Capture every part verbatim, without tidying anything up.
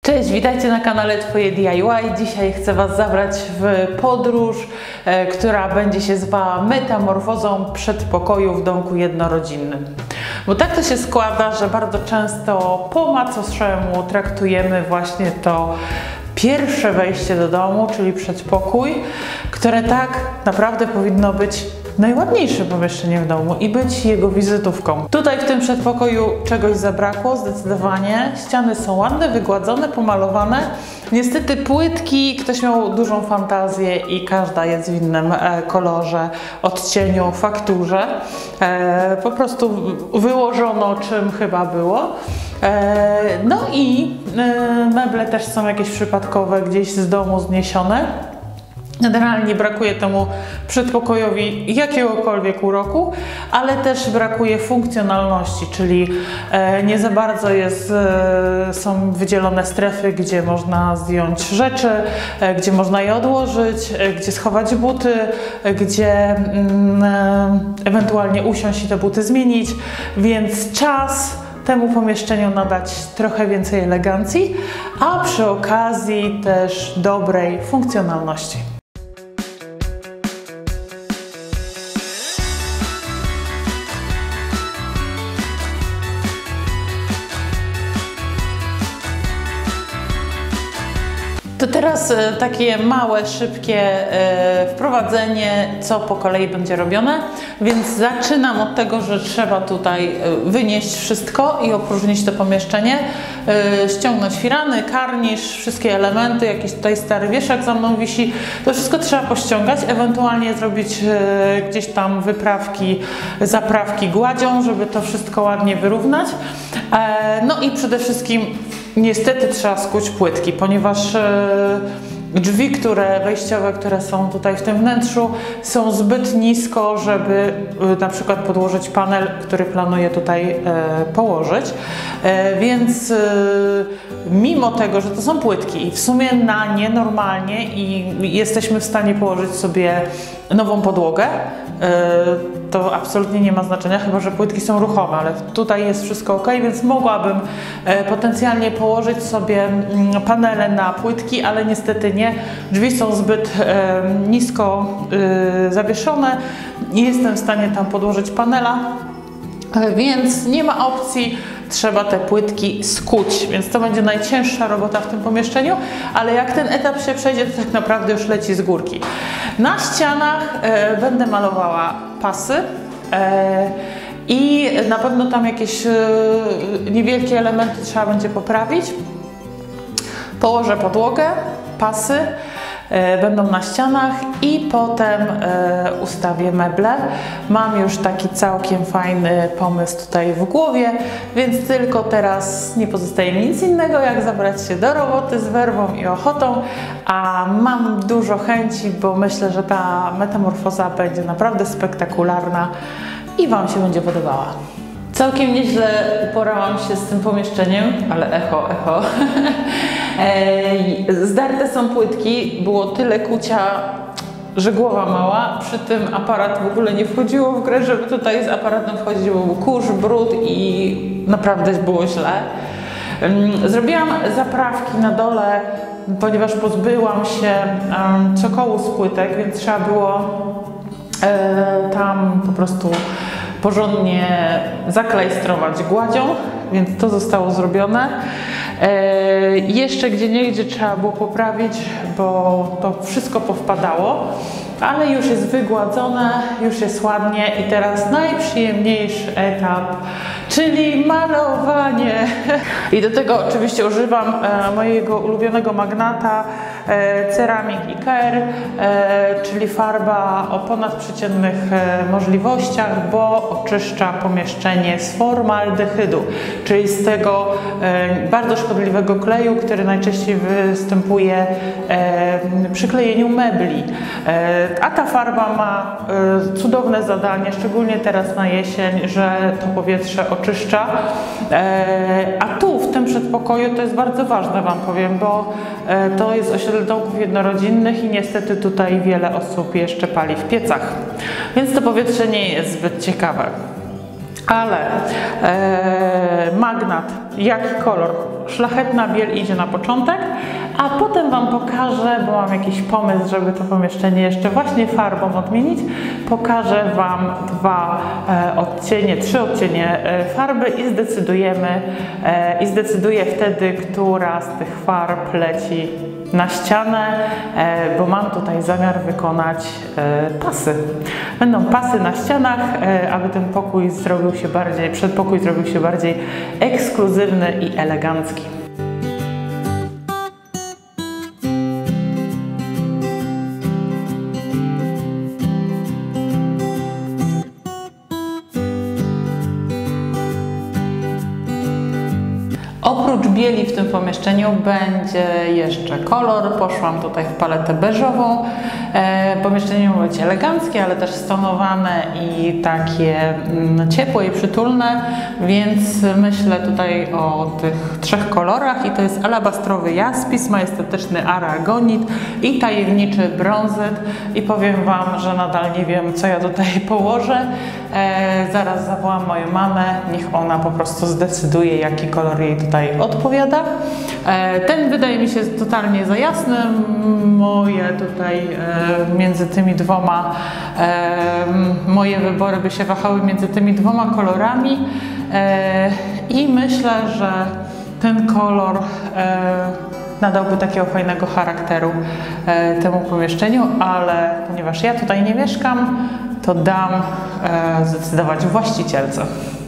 Cześć, witajcie na kanale Twoje D I Y. Dzisiaj chcę Was zabrać w podróż, e, która będzie się zwała metamorfozą przedpokoju w domku jednorodzinnym. Bo tak to się składa, że bardzo często po macoszemu traktujemy właśnie to pierwsze wejście do domu, czyli przedpokój, które tak naprawdę powinno być najładniejszym pomieszczeniem w domu i być jego wizytówką. Tutaj w tym przedpokoju czegoś zabrakło, zdecydowanie. Ściany są ładne, wygładzone, pomalowane. Niestety płytki, ktoś miał dużą fantazję i każda jest w innym e, kolorze, odcieniu, fakturze. E, po prostu wyłożono czym chyba było. E, no i e, meble też są jakieś przypadkowe, gdzieś z domu zniesione. Generalnie brakuje temu przedpokojowi jakiegokolwiek uroku, ale też brakuje funkcjonalności, czyli e, nie za bardzo jest, e, są wydzielone strefy, gdzie można zdjąć rzeczy, e, gdzie można je odłożyć, e, gdzie schować buty, e, gdzie mm, e, ewentualnie usiąść i te buty zmienić, więc czas temu pomieszczeniu nadać trochę więcej elegancji, a przy okazji też dobrej funkcjonalności. To teraz takie małe, szybkie wprowadzenie, co po kolei będzie robione, więc zaczynam od tego, że trzeba tutaj wynieść wszystko i opróżnić to pomieszczenie, ściągnąć firany, karnisz, wszystkie elementy, jakiś tutaj stary wieszak za mną wisi, to wszystko trzeba pościągać, ewentualnie zrobić gdzieś tam wyprawki, zaprawki gładzią, żeby to wszystko ładnie wyrównać. No i przede wszystkim niestety trzeba skuć płytki, ponieważ e, drzwi, które wejściowe, które są tutaj w tym wnętrzu, są zbyt nisko, żeby e, na przykład podłożyć panel, który planuję tutaj e, położyć. E, więc e, mimo tego, że to są płytki i w sumie na nie normalnie i jesteśmy w stanie położyć sobie nową podłogę, to absolutnie nie ma znaczenia, chyba że płytki są ruchome, ale tutaj jest wszystko ok, więc mogłabym potencjalnie położyć sobie panele na płytki, ale niestety nie. Drzwi są zbyt nisko zawieszone, nie jestem w stanie tam podłożyć panela, więc nie ma opcji. Trzeba te płytki skuć, więc to będzie najcięższa robota w tym pomieszczeniu, ale jak ten etap się przejdzie, to tak naprawdę już leci z górki. Na ścianach e, będę malowała pasy e, i na pewno tam jakieś e, niewielkie elementy trzeba będzie poprawić. Położę podłogę, pasy e, będą na ścianach i potem e, ustawię meble. Mam już taki całkiem fajny pomysł tutaj w głowie, więc tylko teraz nie pozostaje mi nic innego, jak zabrać się do roboty z werwą i ochotą, a mam dużo chęci, bo myślę, że ta metamorfoza będzie naprawdę spektakularna i Wam się będzie podobała. Całkiem nieźle uporałam się z tym pomieszczeniem, ale echo, echo. Zdarte są płytki, było tyle kucia, że głowa mała, przy tym aparat w ogóle nie wchodziło w grę, żeby tutaj z aparatem wchodzić, bo był kurz, brud i naprawdę było źle. Zrobiłam zaprawki na dole, ponieważ pozbyłam się cokołu z płytek, więc trzeba było tam po prostu porządnie zaklejstrować gładzią, więc to zostało zrobione. E, jeszcze gdzieniegdzie trzeba było poprawić, bo to wszystko powpadało, ale już jest wygładzone, już jest ładnie i teraz najprzyjemniejszy etap, czyli malowanie. I do tego oczywiście używam e, mojego ulubionego magnata e, Ceramik Iker, e, czyli farba o ponadprzeciętnych e, możliwościach, bo oczyszcza pomieszczenie z formaldehydu, czyli z tego e, bardzo szkodliwego kleju, który najczęściej występuje e, przy klejeniu mebli. E, a ta farba ma e, cudowne zadanie, szczególnie teraz na jesień, że to powietrze oczyszcza. E, a tu w tym przedpokoju to jest bardzo ważne, Wam powiem, bo e, to jest osiedle domków jednorodzinnych i niestety tutaj wiele osób jeszcze pali w piecach, więc to powietrze nie jest zbyt ciekawe. Ale e, magnat, jaki kolor szlachetna biel idzie na początek, a potem Wam pokażę, bo mam jakiś pomysł, żeby to pomieszczenie jeszcze właśnie farbą odmienić. Pokażę Wam dwa e, odcienie, trzy odcienie e, farby i zdecydujemy, e, i zdecyduję wtedy, która z tych farb leci na ścianę, e, bo mam tutaj zamiar wykonać e, pasy. Będą pasy na ścianach, e, aby ten pokój zrobił się bardziej, przedpokój zrobił się bardziej ekskluzywny i elegancki. Oprócz bieli w tym pomieszczeniu będzie jeszcze kolor. Poszłam tutaj w paletę beżową. E, pomieszczenie ma być eleganckie, ale też stonowane i takie mm, ciepłe i przytulne, więc myślę tutaj o tych trzech kolorach i to jest alabastrowy jaspis, majestatyczny aragonit i tajemniczy brązet i powiem Wam, że nadal nie wiem, co ja tutaj położę. E, zaraz zawołam moją mamę, niech ona po prostu zdecyduje, jaki kolor jej tutaj odpowiada. E, ten wydaje mi się totalnie za jasny. Moje tutaj e, między tymi dwoma, e, moje wybory by się wahały między tymi dwoma kolorami e, i myślę, że ten kolor e, nadałby takiego fajnego charakteru e, temu pomieszczeniu, ale ponieważ ja tutaj nie mieszkam, to dam e, zdecydować właścicielce.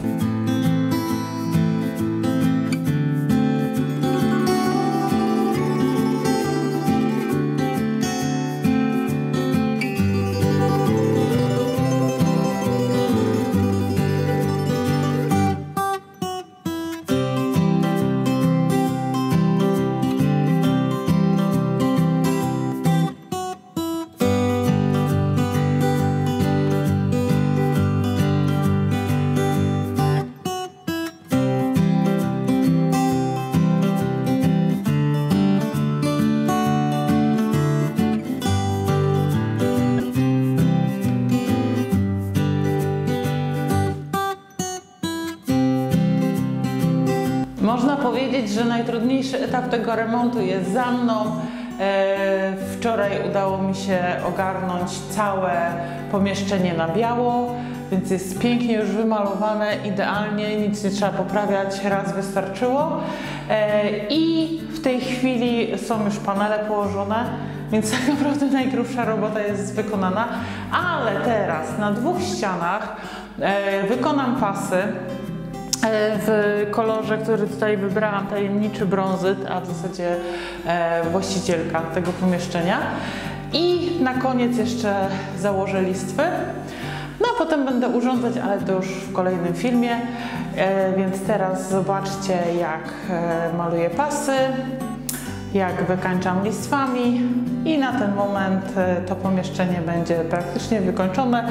Można powiedzieć, że najtrudniejszy etap tego remontu jest za mną. Wczoraj udało mi się ogarnąć całe pomieszczenie na biało, więc jest pięknie już wymalowane, idealnie, nic nie trzeba poprawiać, raz wystarczyło. I w tej chwili są już panele położone, więc tak naprawdę najgrubsza robota jest wykonana, ale teraz na dwóch ścianach wykonam pasy w kolorze, który tutaj wybrałam, tajemniczy brązet, a w zasadzie e, właścicielka tego pomieszczenia. I na koniec jeszcze założę listwy. No a potem będę urządzać, ale to już w kolejnym filmie. E, więc teraz zobaczcie, jak e, maluję pasy, jak wykańczam listwami i na ten moment e, to pomieszczenie będzie praktycznie wykończone.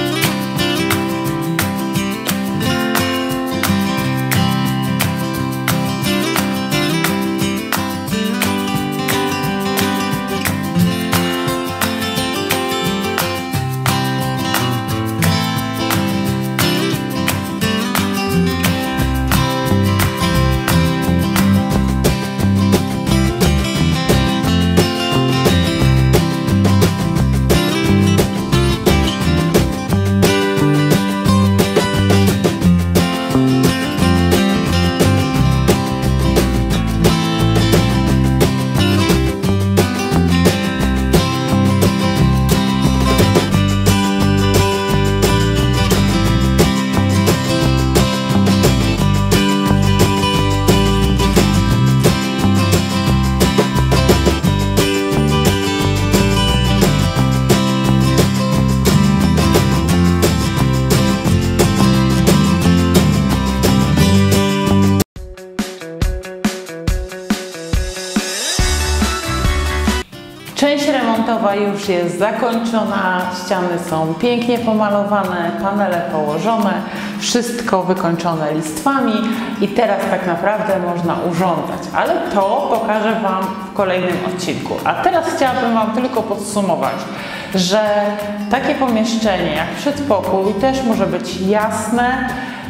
Część remontowa już jest zakończona, ściany są pięknie pomalowane, panele położone, wszystko wykończone listwami i teraz tak naprawdę można urządzać, ale to pokażę Wam w kolejnym odcinku. A teraz chciałabym Wam tylko podsumować, że takie pomieszczenie jak przedpokój też może być jasne,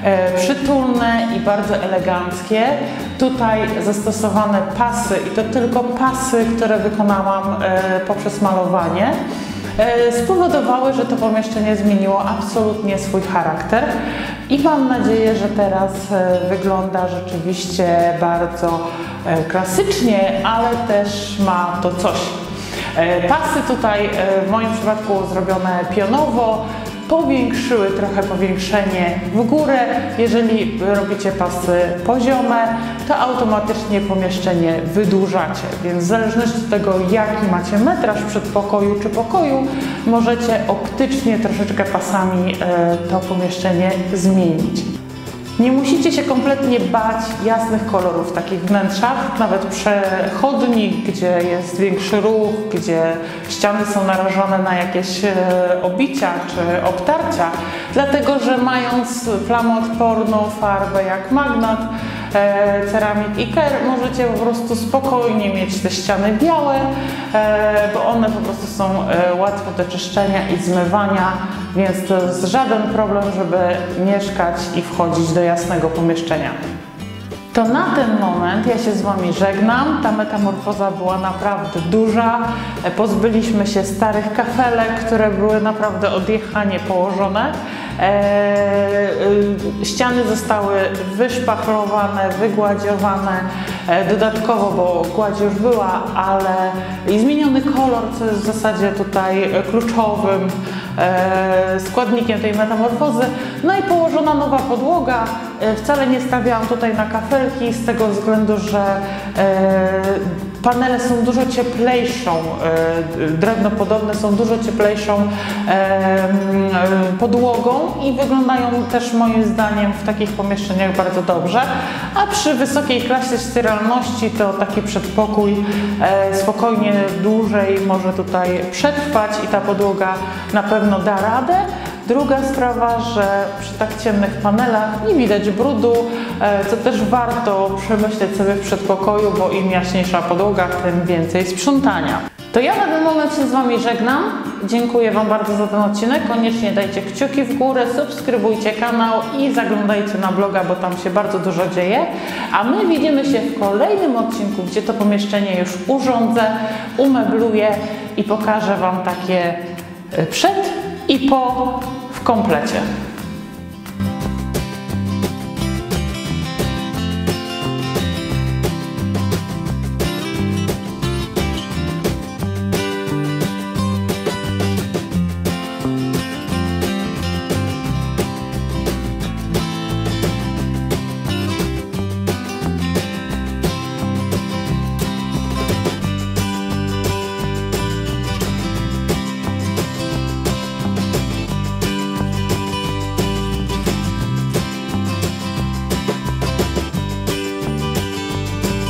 przytulne i bardzo eleganckie. Tutaj zastosowane pasy i to tylko pasy, które wykonałam poprzez malowanie, spowodowały, że to pomieszczenie zmieniło absolutnie swój charakter i mam nadzieję, że teraz wygląda rzeczywiście bardzo klasycznie, ale też ma to coś. Pasy tutaj w moim przypadku zrobione pionowo, powiększyły trochę powiększenie w górę. Jeżeli robicie pasy poziome, to automatycznie pomieszczenie wydłużacie, więc w zależności od tego, jaki macie metraż przedpokoju czy pokoju, możecie optycznie troszeczkę pasami to pomieszczenie zmienić. Nie musicie się kompletnie bać jasnych kolorów w takich wnętrzach, nawet przechodni, gdzie jest większy ruch, gdzie ściany są narażone na jakieś obicia czy obtarcia, dlatego że mając plamoodporną farbę jak Magnat, Ceramik i Care, możecie po prostu spokojnie mieć te ściany białe, bo one po prostu są łatwe do czyszczenia i zmywania, więc to jest żaden problem, żeby mieszkać i wchodzić do jasnego pomieszczenia. To na ten moment ja się z Wami żegnam. Ta metamorfoza była naprawdę duża. Pozbyliśmy się starych kafelek, które były naprawdę odjechanie położone. Eee, ściany zostały wyszpachlowane, wygładziowane e, dodatkowo, bo gładź już była, ale i zmieniony kolor, co jest w zasadzie tutaj kluczowym e, składnikiem tej metamorfozy. No i położona nowa podłoga. E, wcale nie stawiałam tutaj na kafelki z tego względu, że e, panele są dużo cieplejszą, e, drewnopodobne są dużo cieplejszą e, podłogą i wyglądają też moim zdaniem w takich pomieszczeniach bardzo dobrze, a przy wysokiej klasie sterylności to taki przedpokój e, spokojnie dłużej może tutaj przetrwać i ta podłoga na pewno da radę. Druga sprawa, że przy tak ciemnych panelach nie widać brudu, co też warto przemyśleć sobie w przedpokoju, bo im jaśniejsza podłoga, tym więcej sprzątania. To ja na ten moment się z Wami żegnam. Dziękuję Wam bardzo za ten odcinek. Koniecznie dajcie kciuki w górę, subskrybujcie kanał i zaglądajcie na bloga, bo tam się bardzo dużo dzieje. A my widzimy się w kolejnym odcinku, gdzie to pomieszczenie już urządzę, umebluję i pokażę Wam takie przed i po w komplecie.